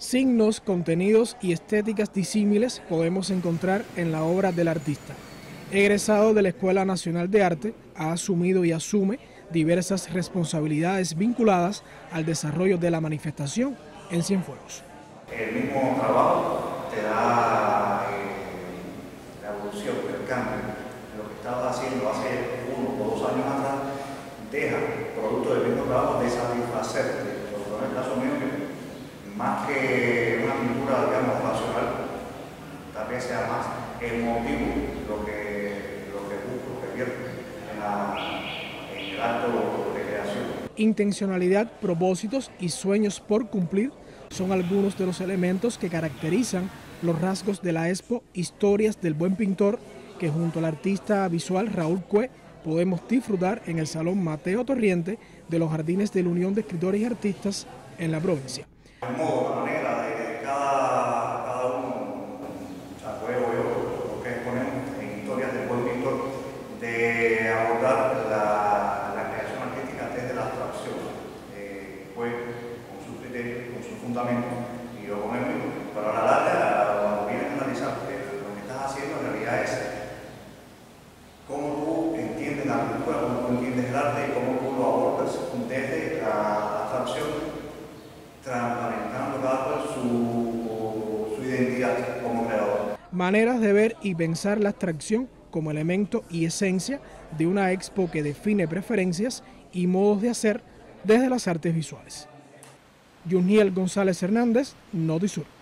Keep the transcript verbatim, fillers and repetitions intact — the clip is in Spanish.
Signos, contenidos y estéticas disímiles podemos encontrar en la obra del artista. Egresado de la Escuela Nacional de Arte, ha asumido y asume diversas responsabilidades vinculadas al desarrollo de la manifestación en Cienfuegos. El mismo trabajo te da eh, la evolución, el cambio. Lo que estabas haciendo hace uno o dos años atrás deja, producto del mismo trabajo, de satisfacerte. Por ejemplo, en el caso mío, que más que una pintura, digamos, racional, tal vez sea más emotivo lo que, lo que busco, lo que vierto en, la, en el acto de creación. Intencionalidad, propósitos y sueños por cumplir son algunos de los elementos que caracterizan los rasgos de la expo Historias del Buen Pintor, que junto al artista visual Raúl Cue podemos disfrutar en el Salón Mateo Torriente de los Jardines de la Unión de Escritores y Artistas en la provincia. El modo, la manera de que cada, cada uno, o sea, juego yo, lo que exponemos en Historias del Buen Pintor, de abordar la, la creación artística desde la abstracción, eh, pues con sus criterios, con sus fundamentos, y yo con el mío, pero a la larga, cuando vienes a analizar, eh, lo que estás haciendo en realidad es cómo tú entiendes la cultura, cómo tú entiendes el arte y cómo tú lo abordas desde la abstracción, transparentando cada cual su, su identidad como creador. Maneras de ver y pensar la abstracción como elemento y esencia de una expo que define preferencias y modos de hacer desde las artes visuales. Yuniel González Hernández, Notisur.